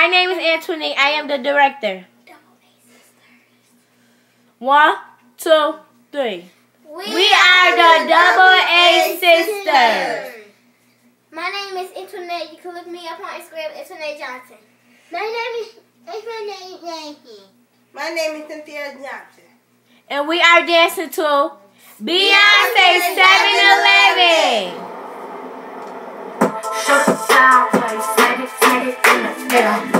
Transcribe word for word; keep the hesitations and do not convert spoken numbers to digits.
My name is Antoinette. I am the director. One, two, three. We, we are the Double A Sisters. My name is Antoinette. You can look me up on Instagram, Antoinette Johnson. My name is Antoinette Johnson. My name is Cynthia Johnson. And we are dancing to Beyonce seven eleven. Shut the sideways, set it, set it in the middle.